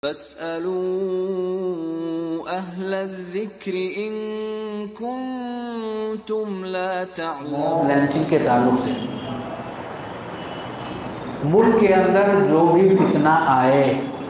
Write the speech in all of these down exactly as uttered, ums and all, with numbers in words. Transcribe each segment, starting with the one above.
فاسألوا أهل الذكر إن كنتم لا تعلمون۔ لنچنگ کے تعلق سے ملک کے اندر جو بھی فتنہ آئے،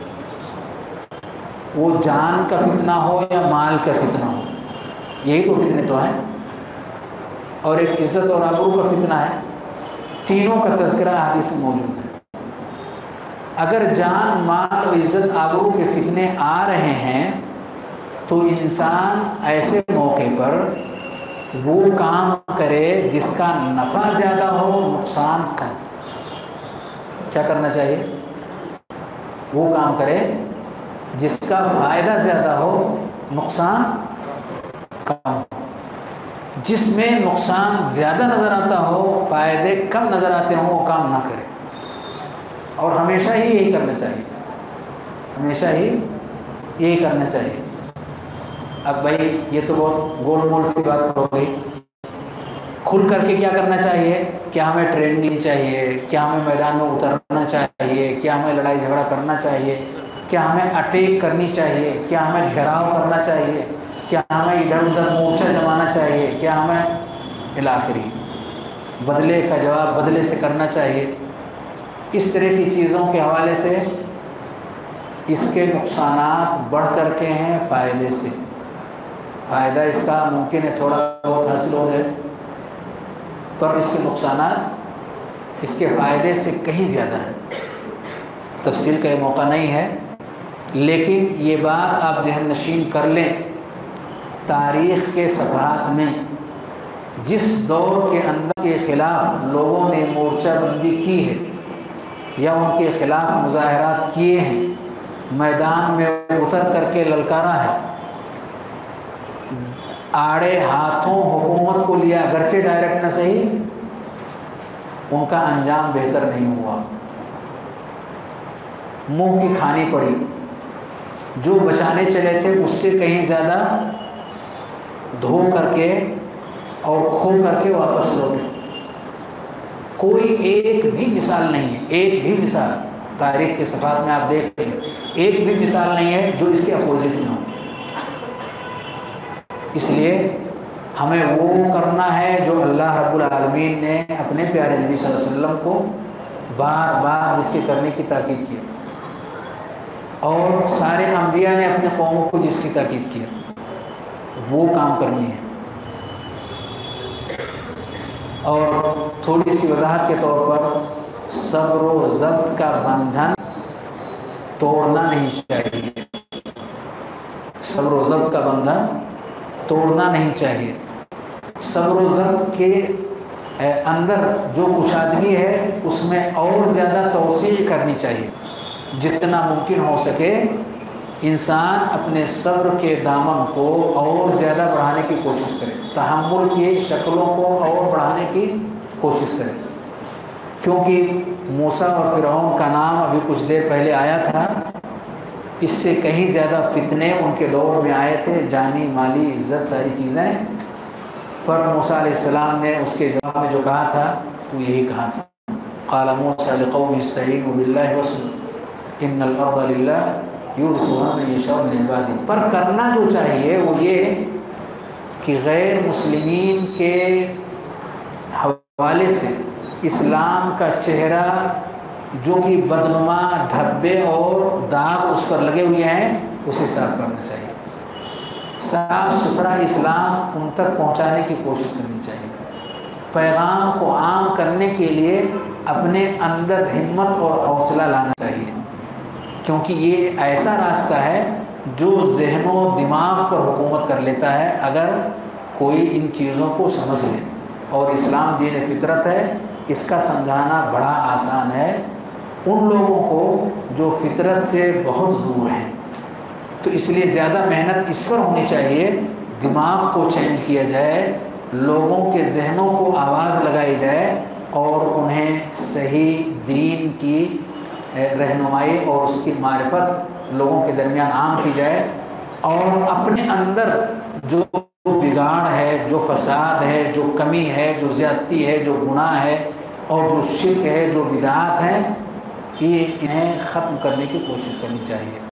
وہ جان کا فتنہ ہو یا مال کا فتنہ ہو، یہی تو فتنے تو ہیں، اور ایک عزت اور آبرو کا فتنہ ہے، تینوں کا تذکرہ حدیث میں موجود ہے۔ اگر جان، مال و عزت آبرو کے فتنے آ رہے ہیں تو انسان ایسے موقع پر وہ کام کرے جس کا نفع زیادہ ہو، نقصان کم۔ کیا کرنا چاہیے؟ وہ کام کرے جس کا فائدہ زیادہ ہو، نقصان کم۔ جس میں نقصان زیادہ نظر آتا ہو، فائدے کم نظر آتے ہوں، وہ کام نہ کرے۔ اور ہمیشہ ہی یہی کرنا چاہیے، ہمیشہ ہی یہی کرنا چاہیے۔ اب بھائی یہ تو بہت گول مول سی بات ہو گئی، کھل کر کے کیا کرنا چاہیے؟ کیا ہمیں ٹریننگ لینی چاہیے؟ کیا ہمیں میدان میں اترنا چاہیے؟ کیا ہمیں لڑائی جھگڑا کرنا چاہیے؟ کیا ہمیں اٹیک کرنی چاہیے؟ کیا ہمیں گھیراؤ کرنا چاہیے؟ کیا ہمیں ادھر ادھر مورچہ جمانا چاہیے؟ کیا ہمیں الاخری بدلے کا جواب بدلے سے کرنا چاہیے؟ اس طرح کی چیزوں کے حوالے سے اس کے نقصانات بڑھ کر کے ہیں فائدے سے۔ فائدہ اس کا ممکن ہے تھوڑا بہت حاصل ہو جائے، پر اس کے نقصانات اس کے فائدے سے کہیں زیادہ ہیں۔ تفصیل کا یہ موقع نہیں ہے، لیکن یہ بات آپ ذہن نشین کر لیں، تاریخ کے صفحات میں جس دور کے اندر کے خلاف لوگوں نے مورچہ بندی کی ہے یا ان کے خلاف مظاہرات کیے ہیں، میدان میں اتر کر کے للکارا ہے، آڑے ہاتھوں حکومت کو لیا، اگرچہ ڈائریکٹ نہ صحیح، ان کا انجام بہتر نہیں ہوا، منہ کی کھانی پڑی۔ جو بچانے چلے تھے اس سے کہیں زیادہ دھو کر کے اور کھو کر کے واپس لوٹے۔ کوئی ایک بھی مثال نہیں ہے، ایک بھی مثال تاریخ کے صفحات میں آپ دیکھ لیں، ایک بھی مثال نہیں ہے جو اس کے اپوزٹ میں ہو۔ اس لیے ہمیں وہ کرنا ہے جو اللہ رب العالمین نے اپنے پیارے نبی صلی اللہ علیہ وسلم کو بار بار جس کے کرنے کی تاکید کی، اور سارے انبیاء نے اپنے قوموں کو جس کی تاکید کی، وہ کام کرنی ہے۔ اور تھوڑی سی وضاحت کے طور پر، صبر و ضبط کا بندھن توڑنا نہیں چاہیے، صبر و ضبط کا بندھن توڑنا نہیں چاہیے۔ صبر و ضبط کے اندر جو کشادگی ہے اس میں اور زیادہ توسیع کرنی چاہیے۔ جتنا ممکن ہو سکے انسان اپنے صبر کے دامن کو اور زیادہ بڑھانے کی کوشش کرے، تحمل کی شکلوں کو اور بڑھانے کی کوشش کرے، کیونکہ موسیٰ اور فرعون کا نام ابھی کچھ دیر پہلے آیا تھا، اس سے کہیں زیادہ فتنے ان کے دور میں آئے تھے، جانی مالی عزت ساری چیزیں، پر موسیٰ علیہ السلام نے اس کے جواب میں جو کہا تھا وہ یہی کہا تھا، قال موسیٰ لقومہ استعینوا باللہ واصبروا ان الارض للہ یورثها من یشاء من عبادہ۔ پر کرنا جو چاہیے وہ یہ کہ غیر مسلمین کے حوالے سے اسلام کا چہرہ جو کہ بدنما دھبے اور داغ اس پر لگے ہوئے ہیں اسے صاف کرنا چاہیے، صاف ستھرا اسلام ان تک پہنچانے کی کوشش کرنی چاہیے، پیغام کو عام کرنے کے لیے اپنے اندر ہمت اور حوصلہ لانا چاہیے، کیونکہ یہ ایسا راستہ ہے جو ذہن و دماغ پر حکومت کر لیتا ہے اگر کوئی ان چیزوں کو سمجھ لے، اور اسلام دین فطرت ہے، اس کا سمجھانا بڑا آسان ہے ان لوگوں کو جو فطرت سے بہت دور ہیں۔ تو اس لیے زیادہ محنت اس پر ہونی چاہیے، دماغ کو چینج کیا جائے، لوگوں کے ذہنوں کو آواز لگائی جائے اور انہیں صحیح دین کی رہنمائی اور اس کی معرفت لوگوں کے درمیان عام کی جائے، اور اپنے اندر جو بگاڑ ہے، جو فساد ہے، جو کمی ہے، جو زیادتی ہے، جو گناہ ہے اور جو شرک ہے، جو بدعات ہیں، یہ انہیں ختم کرنے کی کوشش کرنی چاہیے۔